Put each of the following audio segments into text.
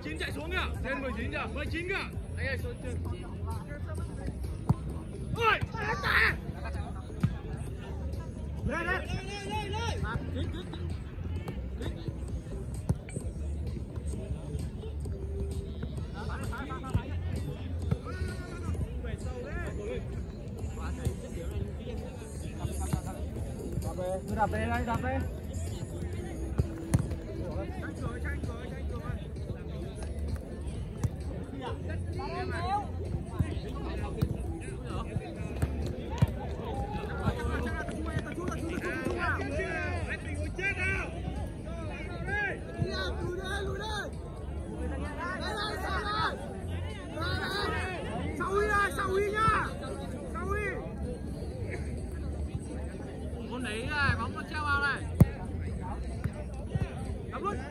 19 chạy xuống kìa. Trên 19 kìa. 19 kìa. Anh ơi xuống trên. Ôi! Lên lên. Đạp về đây, đạp về. Con đấy này, bóng nó treo vào này. Đóng luôn.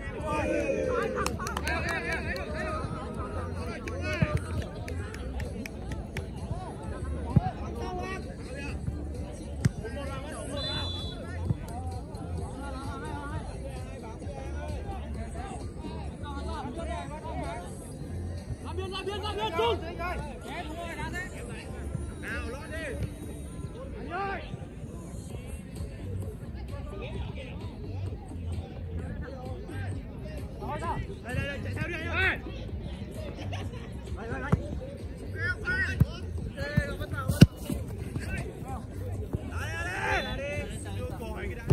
Làm biên chung. Nào lo đi. Anh ơi. Đây, chạy theo đi anh ơi. Đây. Ê, nó vẫn vào. Đây. Vô còi cái đã.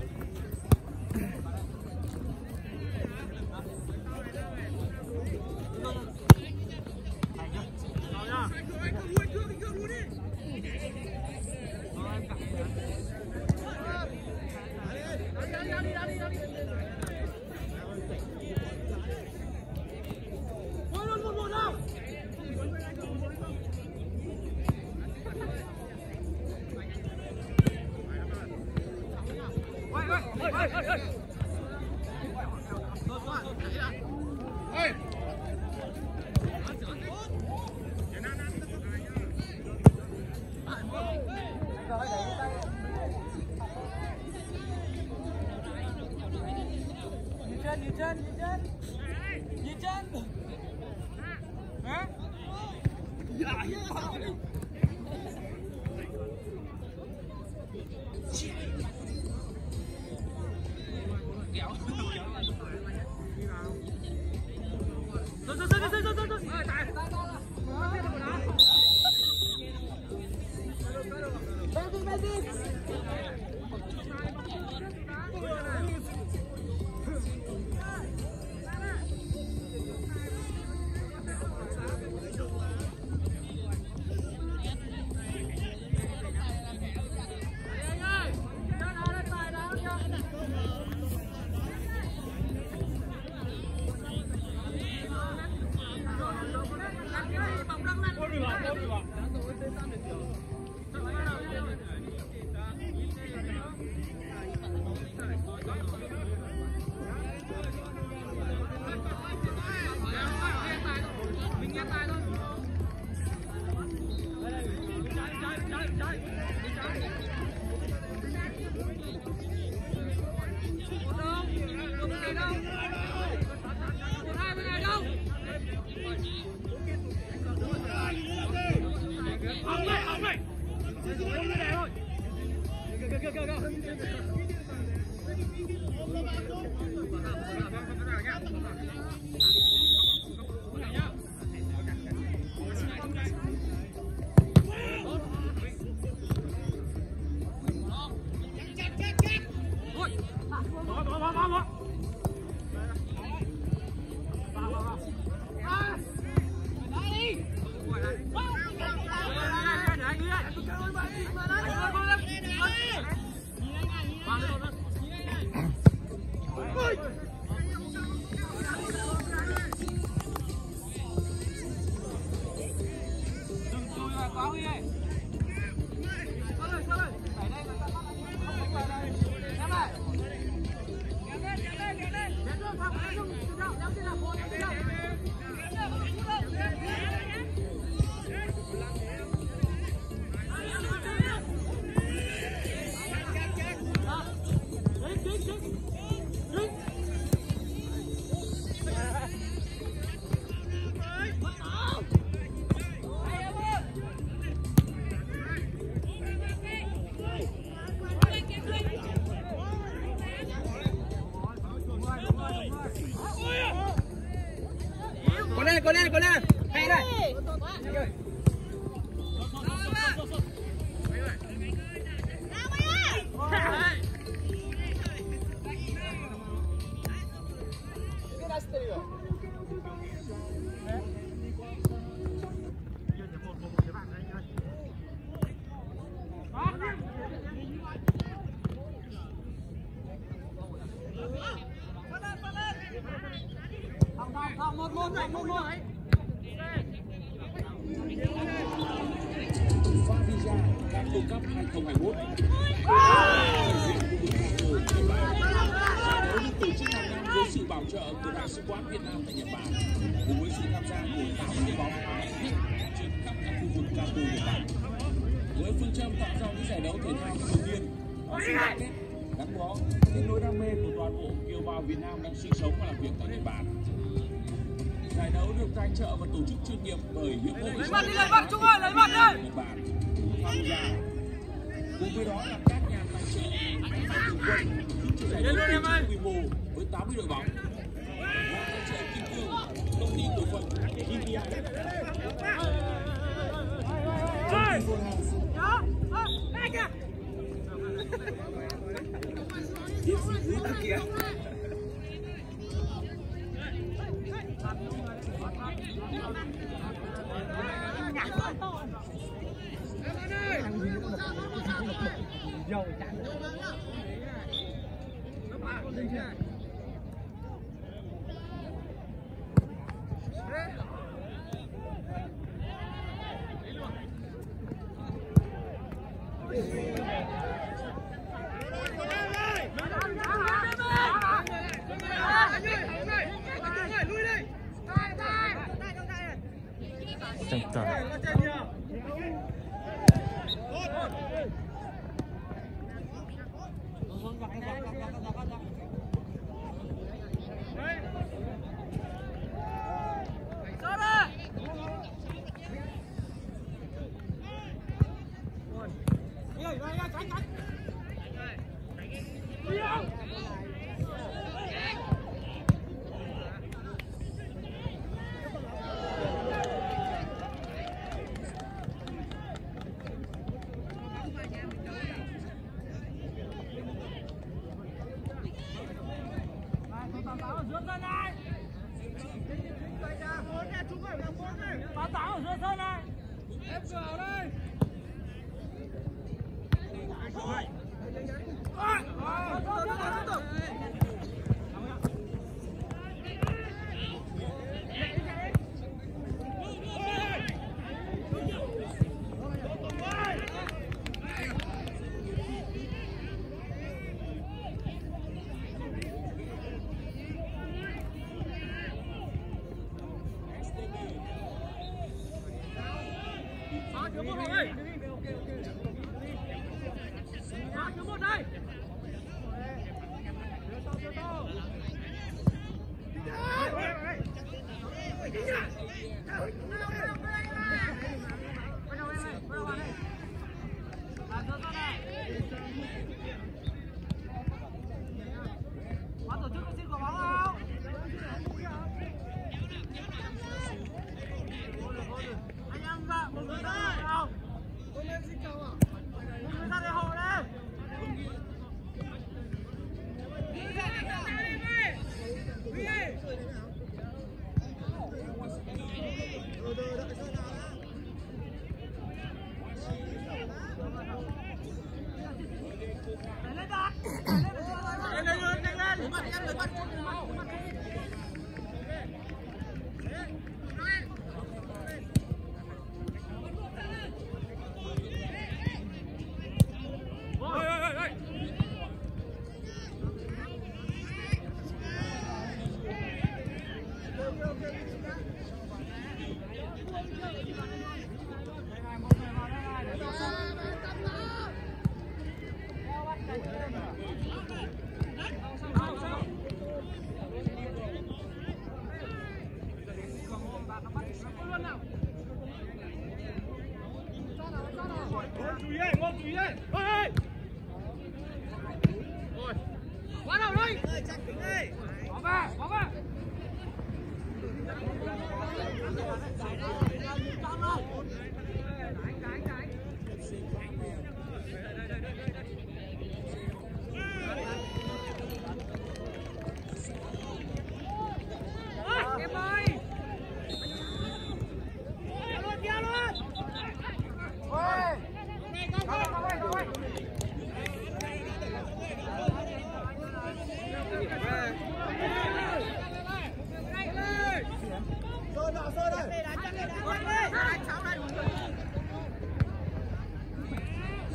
Nhìn chân. Hả? Cố lên. Hay đây. Một. Visa World Cup 2021. Đấu được tổ chức hàng năm dưới sự bảo trợ của Đại sứ quán Việt Nam tại Nhật Bản, cùng với sự tham gia của 8 đội bóng trên khắp các khu vực Kanto Nhật Bản. Với phương châm tạo ra những giải đấu thể thao thường niên, sự gắn kết, gắn bó, những nỗi đam mê của toàn bộ kiều bào Việt Nam đang sinh sống và làm việc tại Nhật Bản. Giải đấu được tài trợ và tổ chức chuyên nghiệp bởi Hiệp hội lấy mặt Trung ơi, lấy mặt đây. Nhật Bản tham gia. Cùng với đó là các nhà tài trợ thường quân giúp cho giải đấu tổ chức quy mô với 80 đội bóng. Nhà tài trợ kim cương, công ty cổ phần KPI. Tiến sĩ Vũ Đăng Kiệt.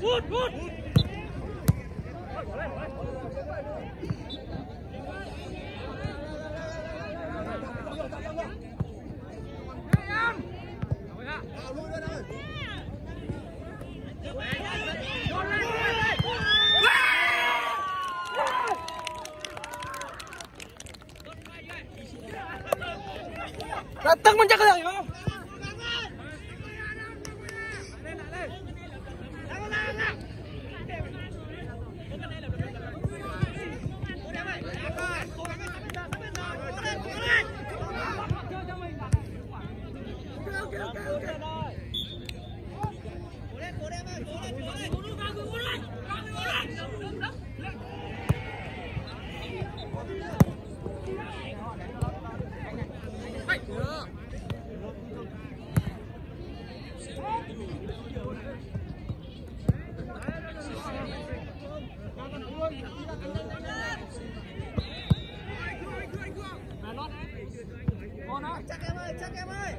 Tưng mình chắc cái gì không? Chắc em ơi.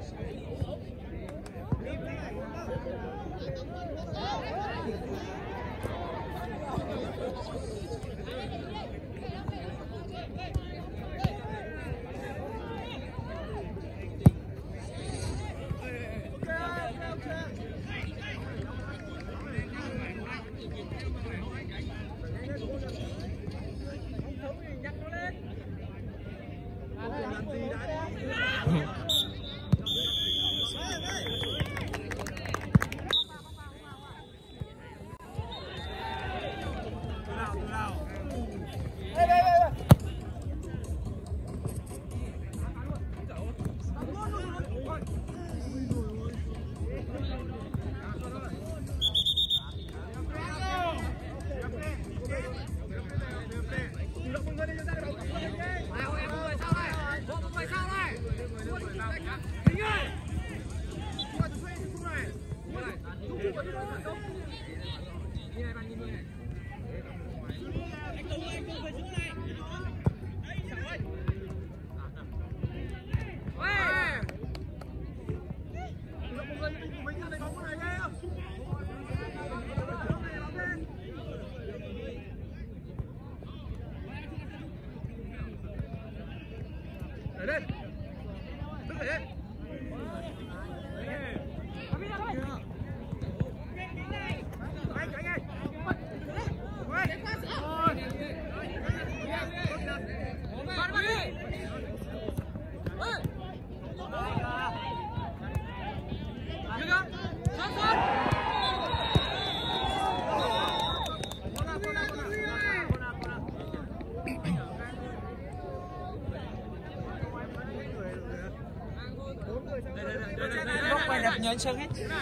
Quay đẹp nhớ chân hết.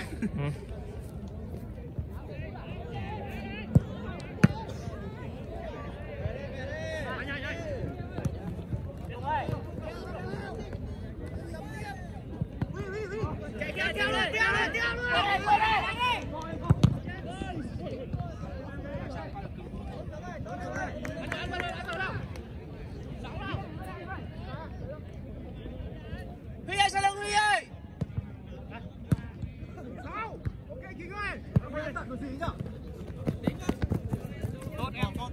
Huy ơi, sao lưng Huy ơi? Tốt em tốt.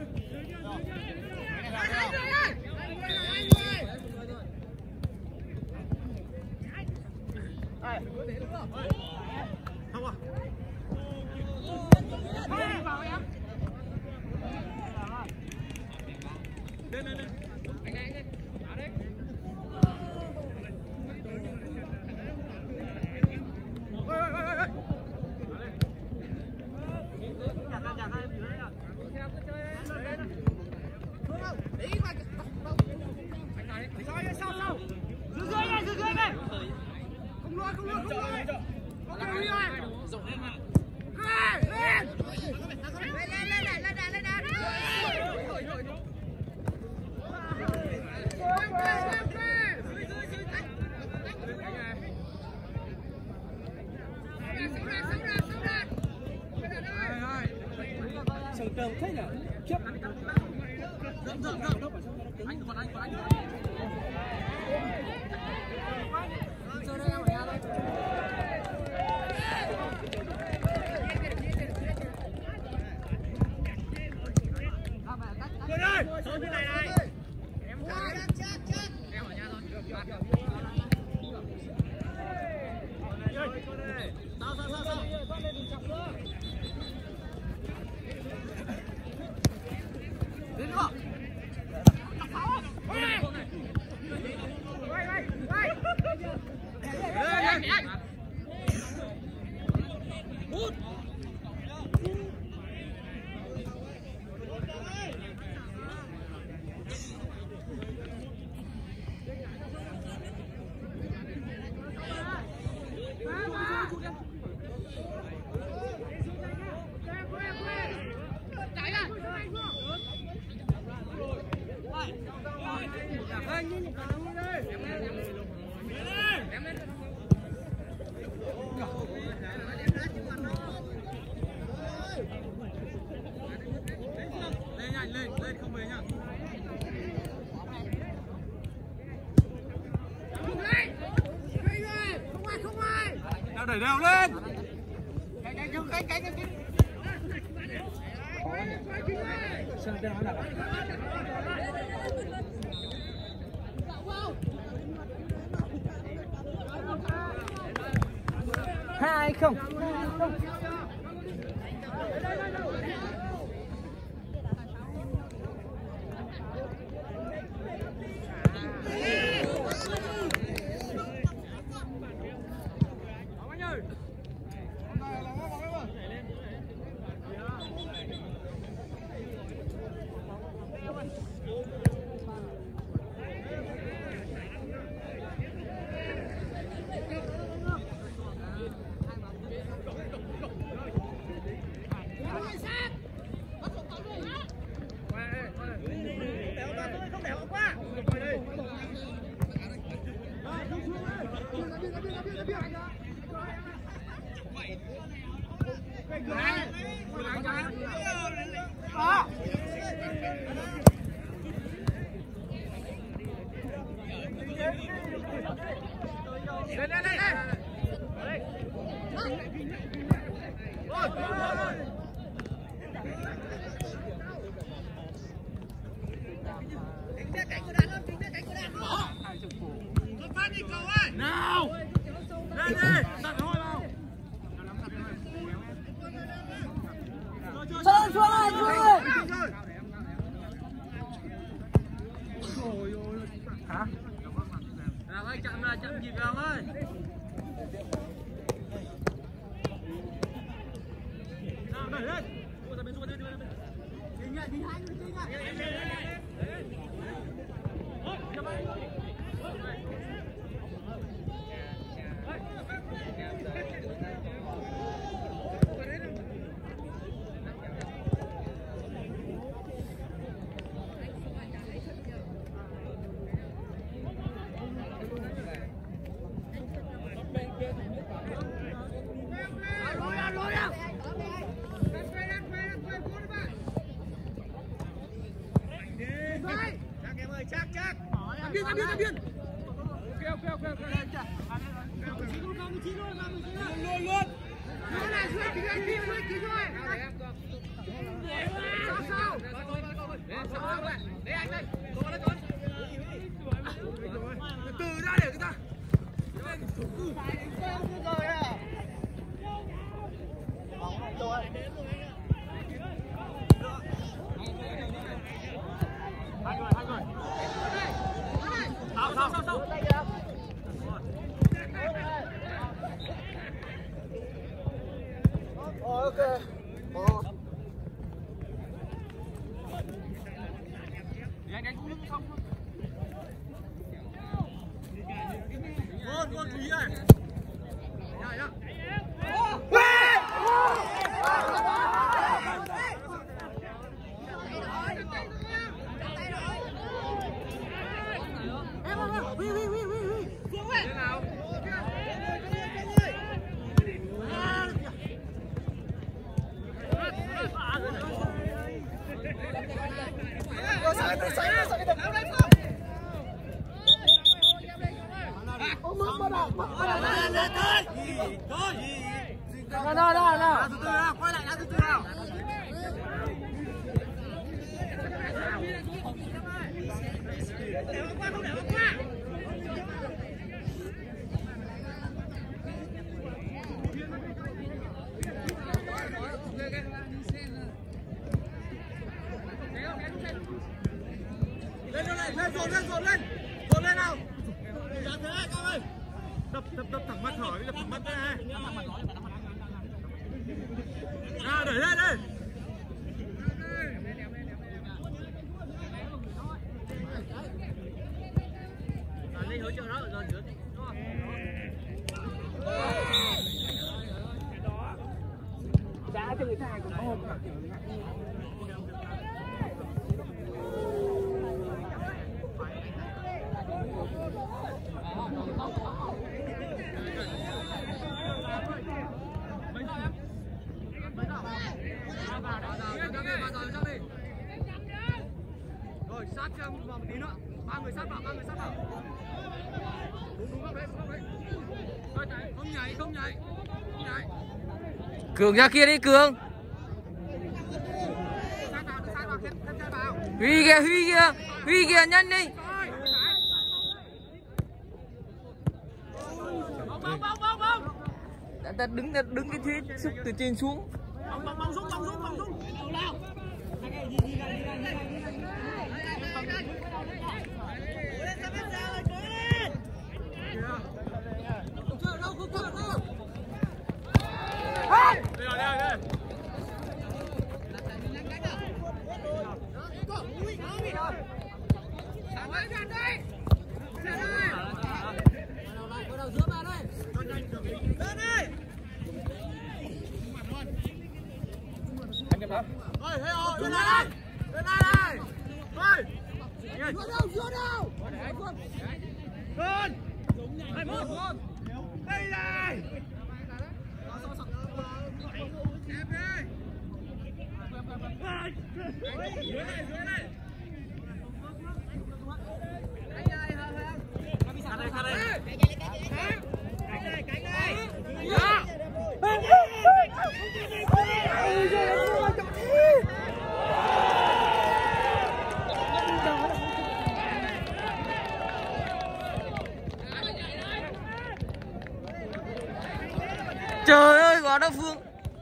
Không à? Lên. Anh đi. Đá đấy. Ôi. Dưới này. Không luôn. Ok Huy ơi. Rộng lên ạ. Lên. Sừng tường thế nhỉ? Khiếp. Rộng đâu phải xong nó cứng. Anh còn anh. Chơi đây em ở nhà đây. Đẩy đều lên. Hai không. Nào. Lên đi, đặt thôi vào. Xuống lại, Hả? Nào ơi, chậm nhịp vào ơi. Nào đẩy lên. Đi hai người chắc. Làm biên. Ok. Luôn. Nó này dưới kính thôi. Sao? Để anh đây. Từ ra để người ta. Rồi à. Hai người. Sao? Ok. Đánh cũng không. Luôn Thúy ơi. Nhá. Nào. Quay lại từ từ nào. Để qua. cho người ta còn ôm mà kiểu rồi sát cho vào một tí nữa, ba người sát vào. Đúng đấy. Không nhảy. Cường ra kia đi Cường. Huy kìa nhanh đi. Ta đứng cái thế xúc từ trên xuống. bóng xuống. Nào. Trời ơi, quả đó Phương.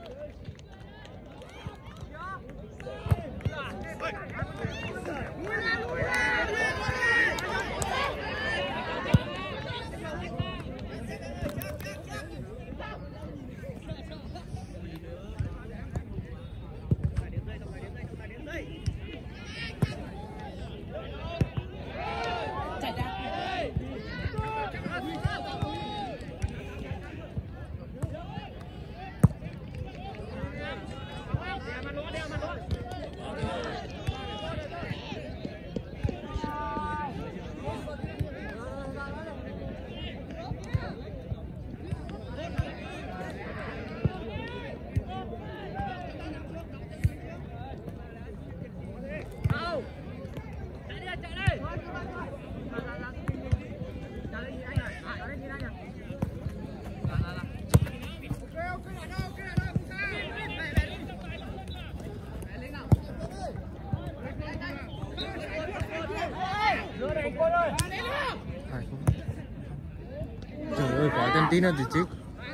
Trời ơi, quả chân tí nữa thì chết.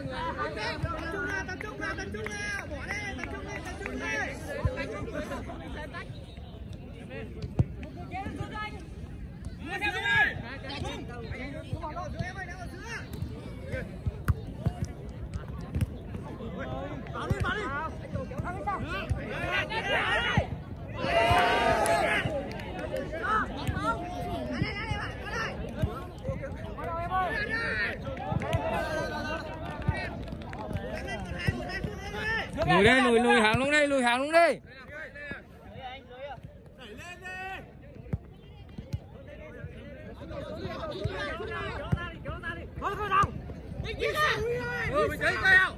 Lùi đây, lùi hàng luôn đây, lùi hàng luôn đây. Mình thấy cao.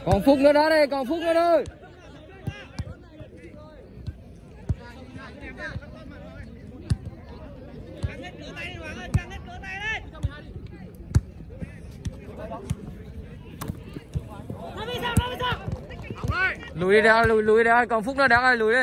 Còn phút nữa đó đây, còn phút nữa thôi. Lùi đi đã, lùi đi đã, còn phút nữa đã rồi, lùi đi.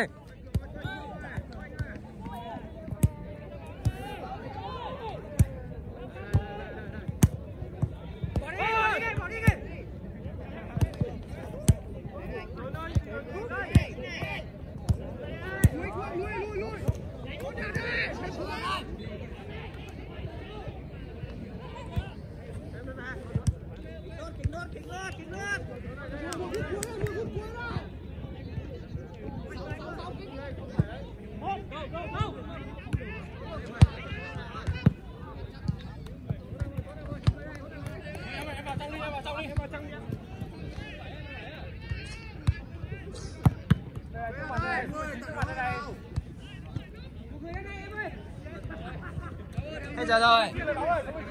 Bây giờ rồi.